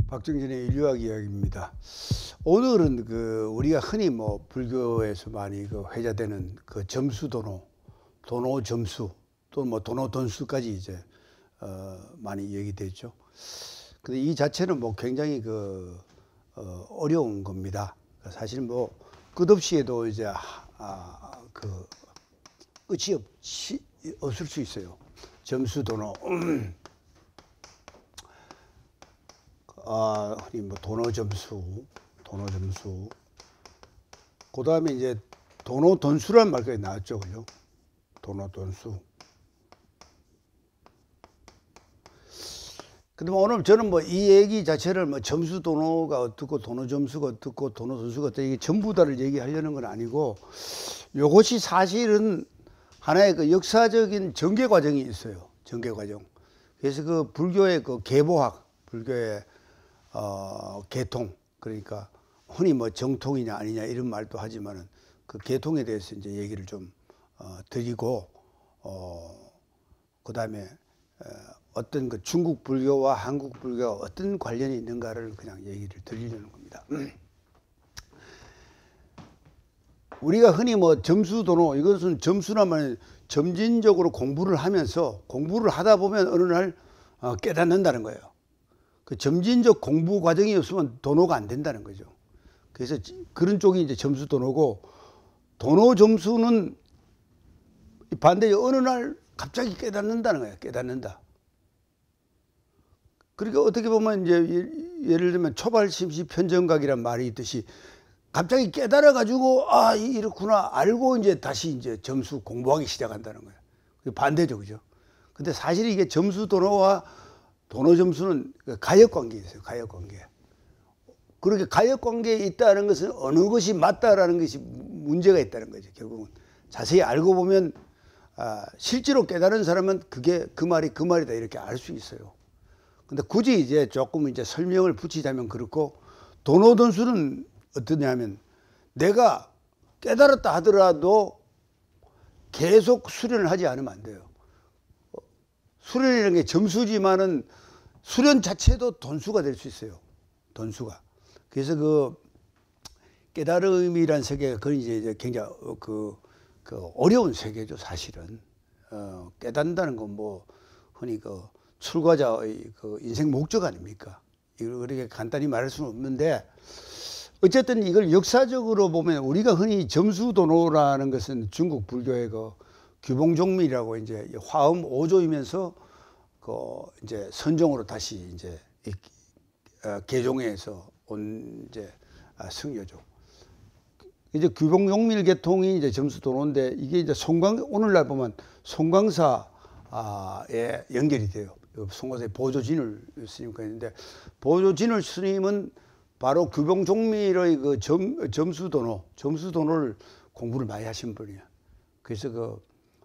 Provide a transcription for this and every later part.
박정진의 인류학 이야기입니다. 오늘은 우리가 흔히 뭐 불교에서 많이 회자되는 점수 도노 점수 또는 뭐 도노 돈수까지 이제 많이 얘기되죠. 근데 이 자체는 뭐 굉장히 어려운 겁니다. 사실 뭐 끝없이 해도 이제 끝이 없을 수 있어요. 점수 도노. 흔히 뭐 도노 점수. 그 다음에 이제 도노 돈수라는 말까지 나왔죠, 그죠? 도노 돈수. 근데 뭐 오늘 저는 뭐 이 얘기 자체를 뭐 점수 도노가 어떻고 도노 점수가 어떻고 도노 돈수가 어떻고 이게 전부 다를 얘기하려는 건 아니고, 요것이 사실은 하나의 역사적인 전개 과정이 있어요. 전개 과정. 그래서 불교의 계보학, 불교의 계통, 그러니까 흔히 뭐 정통이냐 아니냐 이런 말도 하지만은 그 계통에 대해서 이제 얘기를 좀 드리고, 그 다음에 어떤 중국 불교와 한국 불교가 어떤 관련이 있는가를 그냥 얘기를 드리려는 겁니다. 우리가 흔히 뭐 점수도노, 이것은 점수라면 점진적으로 공부를 하면서 공부를 하다 보면 어느 날 깨닫는다는 거예요. 그 점진적 공부 과정이 없으면 도노가 안 된다는 거죠. 그래서 그런 쪽이 이제 점수 도노고, 도노 점수는 반대에 어느 날 갑자기 깨닫는다는 거예요. 깨닫는다. 그러니까 어떻게 보면 이제 예를 들면 초발심시 편정각이란 말이 있듯이 갑자기 깨달아 가지고 이렇구나 알고 이제 다시 이제 점수 공부하기 시작한다는 거예요. 반대죠, 그죠? 근데 사실 이게 점수 도노와 도노 점수는 가역 관계에 있어요. 가역 관계. 그렇게 가역 관계에 있다는 것은 어느 것이 맞다라는 것이 문제가 있다는 거죠. 결국은 자세히 알고 보면 실제로 깨달은 사람은 그게 그 말이 그 말이다 이렇게 알 수 있어요. 근데 굳이 이제 조금 이제 설명을 붙이자면 그렇고, 도노 돈수는 어떠냐면 내가 깨달았다 하더라도 계속 수련을 하지 않으면 안 돼요. 수련이라는 게 점수지만은 수련 자체도 돈수가 될 수 있어요. 돈수가. 그래서 깨달음이란 세계가 그건 이제 굉장히 어려운 세계죠, 사실은. 깨닫는다는 건 뭐 흔히 출가자의 인생 목적 아닙니까? 이걸 그렇게 간단히 말할 수는 없는데, 어쨌든 이걸 역사적으로 보면 우리가 흔히 점수도노라는 것은 중국 불교의 규봉종밀이라고 이제 화엄 5조이면서 이제 선종으로 다시 이제 개종해서 온 이제 성교죠. 이제 규봉종밀 계통이 이제 점수도노인데, 이게 이제 오늘날 보면 송광사에 연결이 돼요. 송광사의 보조진을 스님과 있는데, 보조진을 스님은 바로 규봉종밀의 점수도노를 공부를 많이 하신 분이에요. 그래서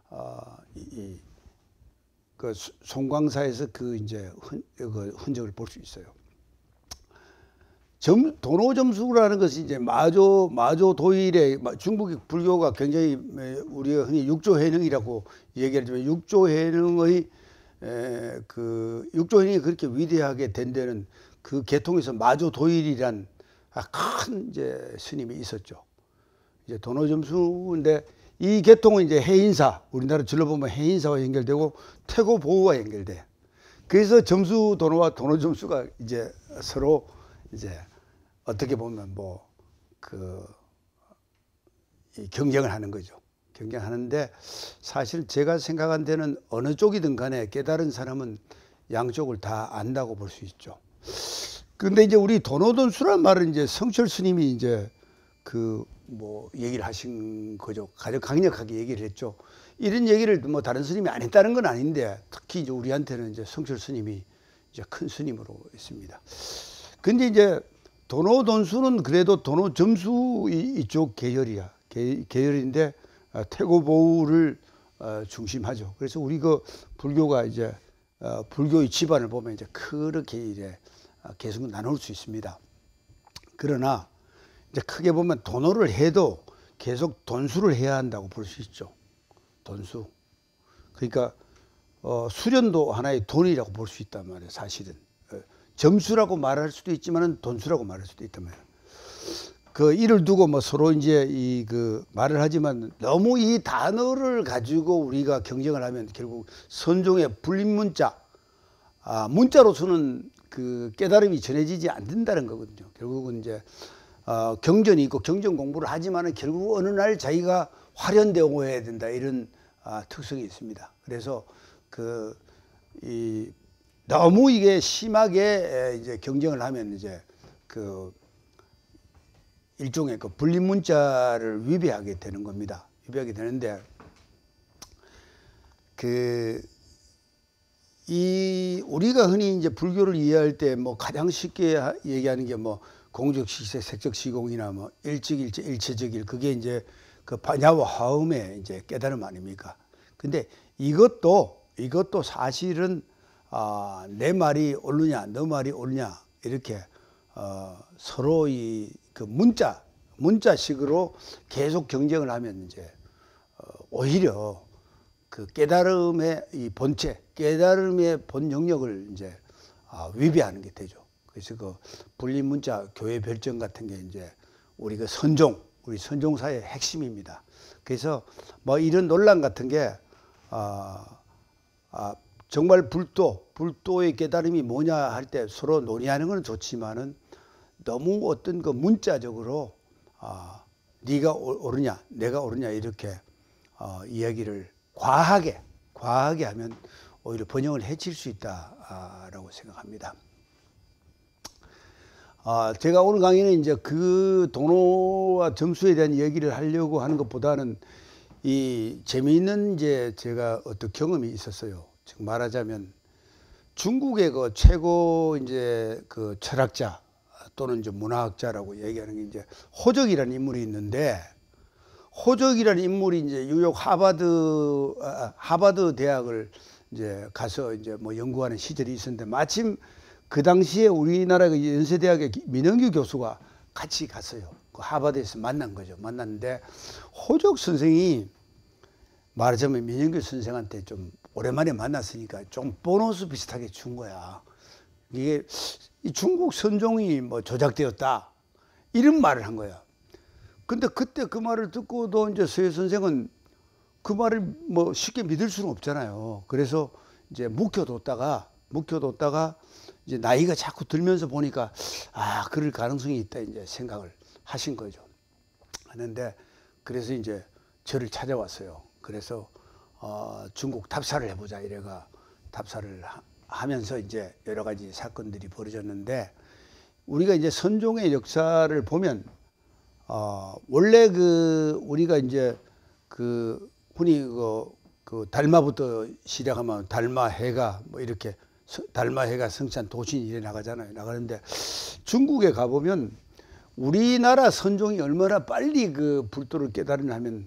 송광사에서 이제 흔적을 볼 수 있어요. 도노 점수라는 것이 이제 마조도일의 중국 불교가 굉장히 우리가 흔히 육조해능이라고 얘기하지만, 육조해능이 그렇게 위대하게 된 데는 그 계통에서 마조도일이란 큰 이제 스님이 있었죠. 이제 도노 점수인데, 이 계통은 이제 해인사, 우리나라 줄로 보면 해인사와 연결되고 태고보우와 연결돼. 그래서 점수 도노와 도노 점수가 이제 서로 이제 어떻게 보면 경쟁을 하는 거죠. 경쟁하는데, 사실 제가 생각한 데는 어느 쪽이든 간에 깨달은 사람은 양쪽을 다 안다고 볼 수 있죠. 근데 이제 우리 도노돈수란 말은 이제 성철 스님이 이제 얘기를 하신 거죠. 가장 강력하게 얘기를 했죠. 이런 얘기를 뭐 다른 스님이 안 했다는 건 아닌데, 특히 이제 우리한테는 이제 성철 스님이 이제 큰 스님으로 있습니다. 근데 이제 도노돈수는 그래도 도노 점수 이쪽 계열인데 태고보우를 중심하죠. 그래서 우리 불교가 이제 불교의 집안을 보면 이제 그렇게 이제 계속 나눌 수 있습니다. 그러나 이제 크게 보면 도노를 해도 계속 돈수를 해야 한다고 볼 수 있죠. 돈수. 그러니까 수련도 하나의 돈이라고 볼 수 있단 말이에요, 사실은. 점수라고 말할 수도 있지만은 돈수라고 말할 수도 있단 말이에요. 그 이를 두고 뭐 서로 이제 이 그 말을 하지만 너무 이 단어를 가지고 우리가 경쟁을 하면 결국 선종의 불림문자, 문자로서는 그 깨달음이 전해지지 않는다는 거거든요. 결국은 이제 경전이 있고 경전 공부를 하지만은 결국 어느 날 자기가 활연되어 해야 된다, 이런 특성이 있습니다. 그래서 너무 이게 심하게 이제 경쟁을 하면 이제 그 일종의 그 불림문자를 위배하게 되는 겁니다. 위배하게 되는데 우리가 흔히 이제 불교를 이해할 때 뭐 가장 쉽게 얘기하는 게 뭐 공적시세, 색적시공이나 뭐 일직일체, 일체적일, 그게 이제 그 반야와 화음의 이제 깨달음 아닙니까? 근데 이것도 사실은 내 말이 옳느냐, 너 말이 옳냐, 이렇게 서로 그 문자식으로 계속 경쟁을 하면 이제 오히려 그 깨달음의 이 본체, 깨달음의 본 영역을 이제 위배하는 게 되죠. 그래서 그 불림문자 교회 별정 같은 게 이제 우리 그 우리 선종사의 핵심입니다. 그래서 뭐 이런 논란 같은 게 정말 불도의 깨달음이 뭐냐 할 때 서로 논의하는 건 좋지만은 너무 어떤 그 문자적으로 네가 옳으냐, 내가 옳으냐, 이렇게 이야기를 과하게 하면 오히려 번영을 해칠 수 있다라고 생각합니다. 제가 오늘 강의는 이제 그 도노와 점수에 대한 얘기를 하려고 하는 것보다는 이 재미있는 이제 제가 어떤 경험이 있었어요. 즉 말하자면 중국의 그 최고 이제 그 철학자 또는 이제 문화학자라고 얘기하는 게 이제 호적이라는 인물이 있는데, 호적이라는 인물이 이제 뉴욕 하버드 대학을 이제 가서 이제 뭐 연구하는 시절이 있었는데, 마침 그 당시에 우리나라 그 연세대학의 민영규 교수가 같이 갔어요. 그 하버드에서 만난 거죠. 만났는데 호적 선생이 말하자면 민영규 선생한테 좀 오랜만에 만났으니까 좀 보너스 비슷하게 준 거야. 이게 이 중국 선종이 뭐 조작되었다, 이런 말을 한 거야. 근데 그때 그 말을 듣고도 이제 서예 선생은 그 말을 뭐 쉽게 믿을 수는 없잖아요. 그래서 이제 묵혀뒀다가 이제 나이가 자꾸 들면서 보니까 그럴 가능성이 있다 이제 생각을 하신 거죠. 하는데 그래서 이제 저를 찾아왔어요. 그래서 중국 답사를 해보자 이래가 답사를 하면서 이제 여러 가지 사건들이 벌어졌는데, 우리가 이제 선종의 역사를 보면 원래 우리가 이제 흔히 그 달마부터 시작하면 달마해가 뭐 이렇게 달마해가 성찬 도신 이래 나가잖아요. 나가는데 중국에 가보면 우리나라 선종이 얼마나 빨리 그 불도를 깨달으려 하면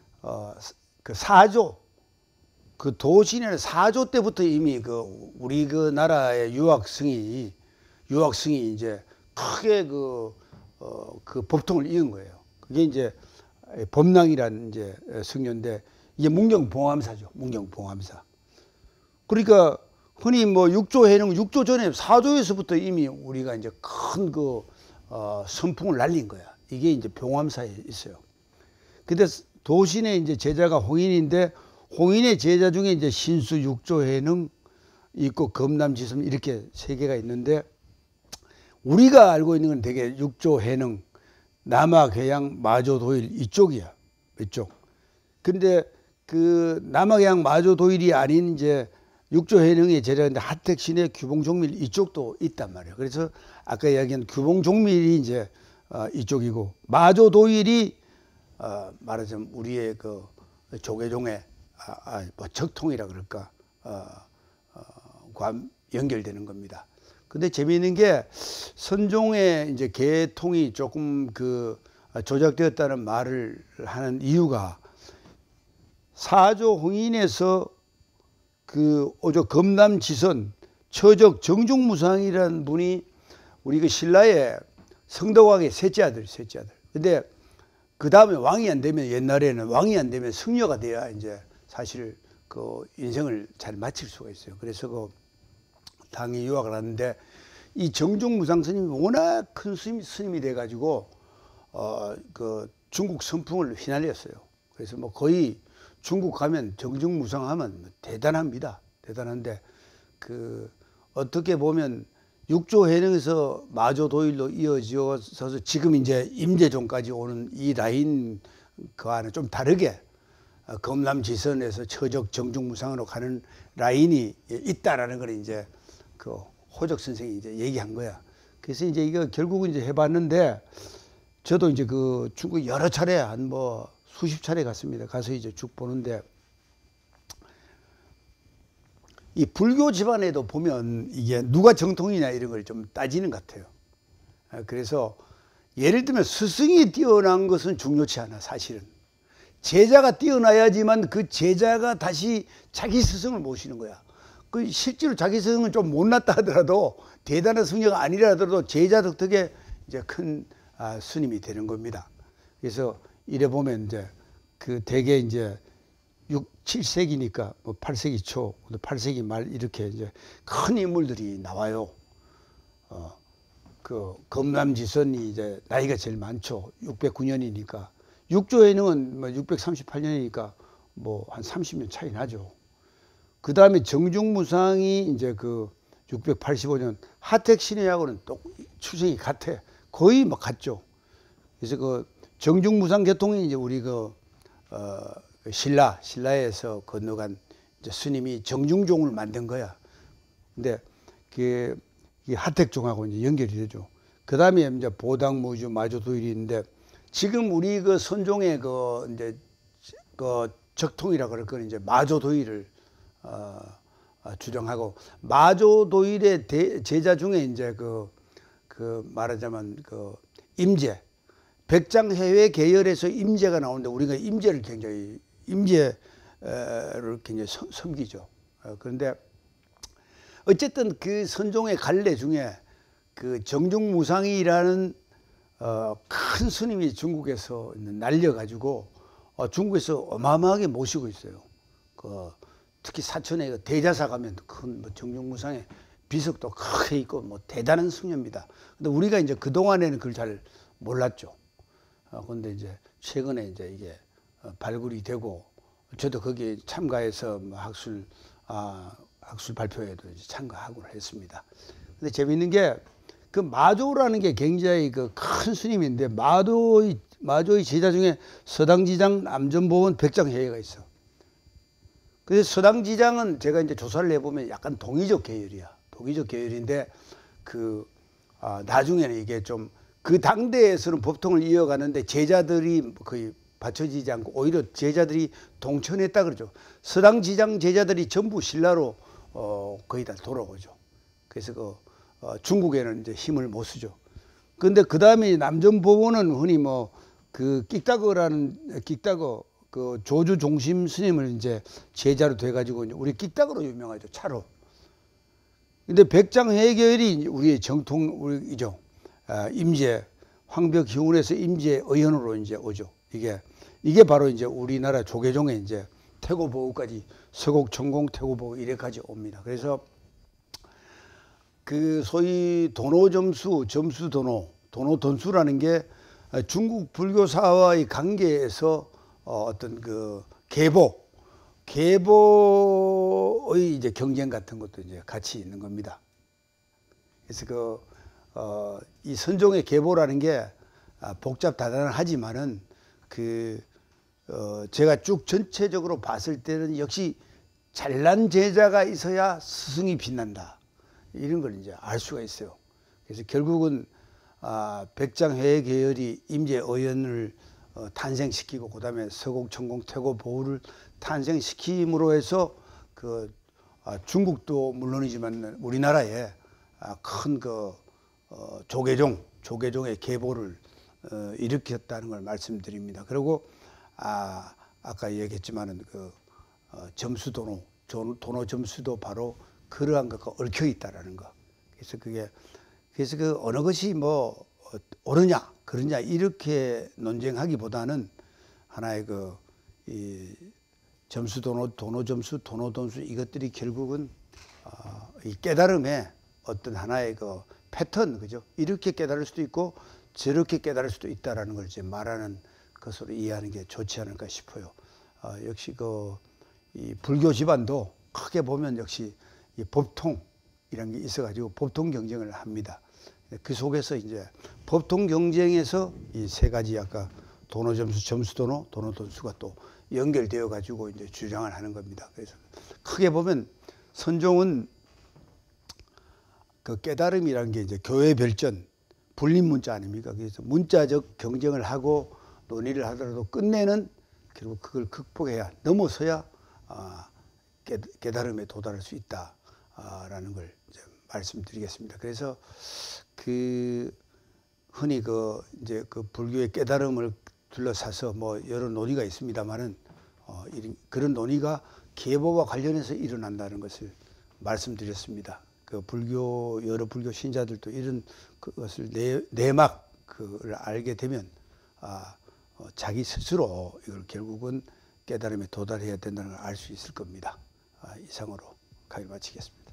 그 사조, 그 도신의 사조 때부터 이미 우리 그 나라의 유학승이 이제 크게 그 법통을 이은 거예요. 그게 이제 법랑이라는 이제 승려인데, 이게 문경봉암사죠. 문경봉암사. 그러니까 흔히 뭐 육조해능, 육조 전에 사조에서부터 이미 우리가 이제 큰 선풍을 날린 거야. 이게 이제 봉암사에 있어요. 근데 도신의 이제 제자가 홍인인데, 홍인의 제자 중에 이제 신수, 육조해능 있고 검남지섬 이렇게 세 개가 있는데, 우리가 알고 있는 건 되게 육조해능, 남학해양, 마조도일 이쪽이야. 이쪽. 근데 그 남학해양, 마조도일이 아닌 이제 육조해능의 제자인데 하택신의 규봉종밀 이쪽도 있단 말이에요. 그래서 아까 이야기한 규봉종밀이 이제 이쪽이고, 마조도일이 말하자면 우리의 그 조계종의 뭐 적통이라 그럴까 연결되는 겁니다. 근데 재미있는 게 선종의 이제 계통이 조금 조작되었다는 말을 하는 이유가, 사조 홍인에서 오조 검남지선 처적 정중무상이라는 분이 우리 그 신라의 성덕왕의 셋째 아들. 근데 그 다음에 왕이 안 되면, 옛날에는 왕이 안 되면 승려가 돼야 이제 사실 그 인생을 잘 마칠 수가 있어요. 그래서 당이 유학을 하는데, 이 정중무상 스님이 워낙 큰 스님이 돼가지고 그 중국 선풍을 휘날렸어요. 그래서 뭐 거의 중국 가면 정중무상하면 대단합니다. 대단한데 그 어떻게 보면 육조해능에서 마조도일로 이어져서 지금 이제 임재종까지 오는 이 라인 그와는 좀 다르게 검남지선에서 처적 정중무상으로 가는 라인이 있다라는 걸 이제 그 호적 선생이 이제 얘기한 거야. 그래서 이제 이거 결국은 이제 해봤는데 저도 이제 그 중국 여러 차례 한 뭐 수십 차례 갔습니다. 가서 이제 쭉 보는데 이 불교 집안에도 보면 이게 누가 정통이냐 이런 걸 좀 따지는 것 같아요. 그래서 예를 들면 스승이 뛰어난 것은 중요치 않아. 사실은 제자가 뛰어나야지만 그 제자가 다시 자기 스승을 모시는 거야. 그 실제로 자기 스승은 좀 못났다 하더라도 대단한 승려가 아니라 하더라도 제자 덕택에 이제 큰 스님이 되는 겁니다. 그래서 이래 보면 이제 그 대개 이제 7세기니까 뭐 8세기 초, 8세기 말 이렇게 이제 큰 인물들이 나와요. 그 검남지선이 이제 나이가 제일 많죠. 609년이니까. 육조해능은 뭐 638년이니까 뭐 한 30년 차이 나죠. 그 다음에 정중무상이 이제 그 685년 하택신해하고는 또 추정이 같아. 거의 뭐 같죠. 그래서 그 정중무상 계통이 이제 우리 신라에서 건너간 이제 스님이 정중종을 만든 거야. 근데 그 하택종하고 이제 연결이 되죠. 그 다음에 이제 보당무주 마조도일이 있는데 지금 우리 그 선종의 그 이제 그 적통이라 그럴 거는 이제 마조도일을 주장하고 마조도일의 제자 중에 이제 그 말하자면 그 임재 백장해외 계열에서 임재가 나오는데 우리가 임재를 굉장히 섬기죠. 그런데 어쨌든 그 선종의 갈래 중에 그 정중무상이라는 큰 스님이 중국에서 날려가지고 중국에서 어마어마하게 모시고 있어요. 특히 사천에 대자사 가면 큰 뭐 정중무상의 비석도 크게 있고 뭐 대단한 승려입니다. 근데 우리가 이제 그 동안에는 그걸 잘 몰랐죠. 그런데 이제 최근에 이제 이게 발굴이 되고 저도 거기에 참가해서 학술 발표회도 이제 참가하고 했습니다. 근데 재미있는 게 그 마조라는 게 굉장히 그 큰 스님인데 마조의 제자 중에 서당지장, 남전보원, 백장해외가 있어. 그래서 서당지장은 제가 이제 조사를 해보면 약간 동의적 계열이야. 동의적 계열인데 나중에는 이게 좀 그 당대에서는 법통을 이어가는데 제자들이 거의 받쳐지지 않고 오히려 제자들이 동천했다 그러죠. 서당지장 제자들이 전부 신라로 거의 다 돌아오죠. 그래서 중국에는 이제 힘을 못 쓰죠. 그런데 그 다음에 남전보원은 흔히 뭐 그 끽다거 그 조주 종심 스님을 이제 제자로 돼가지고 우리 끽다거로 유명하죠. 차로. 근데 백장해계열이 우리의 정통이죠. 임재 황벽희운에서 임재 의현으로 이제 오죠. 이게 바로 이제 우리나라 조계종의 이제 태고보우까지 서곡, 천공, 태고보우 이래까지 옵니다. 그래서 그 소위 도노점수, 도노돈수라는 게 중국 불교사와의 관계에서 어떤 그 계보의 이제 경쟁 같은 것도 이제 같이 있는 겁니다. 그래서 이 선종의 계보라는 게 복잡다단하지만은 제가 쭉 전체적으로 봤을 때는 역시 잘난 제자가 있어야 스승이 빛난다. 이런 걸 이제 알 수가 있어요. 그래서 결국은 백장해외 계열이 임재의연을 탄생시키고 그다음에 서곡, 천공, 태고, 보우를 탄생시킴으로 해서 중국도 물론이지만 우리나라에 큰 조계종의 계보를 일으켰다는 걸 말씀드립니다. 그리고 아까 얘기했지만은 도노 점수도 바로 그러한 것과 얽혀 있다라는 거. 그래서 어느 것이 뭐 옳으냐 그러냐 이렇게 논쟁하기보다는 하나의 이 점수도노, 도노점수, 도노돈수 이것들이 결국은 이 깨달음의 어떤 하나의 패턴, 그죠? 이렇게 깨달을 수도 있고 저렇게 깨달을 수도 있다라는 걸 이제 말하는 것으로 이해하는 게 좋지 않을까 싶어요. 역시 이 불교 집안도 크게 보면 역시 이 법통이라는 게 있어가지고 법통 경쟁을 합니다. 그 속에서 이제 법통 경쟁에서 이 세 가지 아까 도노 점수, 점수 도노, 도노 돈수가 또 연결되어 가지고 이제 주장을 하는 겁니다. 그래서 크게 보면 선종은 그 깨달음이라는 게 이제 교회 별전, 불림 문자 아닙니까? 그래서 문자적 경쟁을 하고 논의를 하더라도 끝내는 결국 그걸 극복해야, 넘어서야 깨달음에 도달할 수 있다라는 걸 이제 말씀드리겠습니다. 그래서 흔히 이제 불교의 깨달음을 둘러싸서 뭐 여러 논의가 있습니다만은 그런 논의가 계보와 관련해서 일어난다는 것을 말씀드렸습니다. 여러 불교 신자들도 이런 것을 내막 그걸 알게 되면 자기 스스로 이걸 결국은 깨달음에 도달해야 된다는 걸 알 수 있을 겁니다. 이상으로 강의를 마치겠습니다.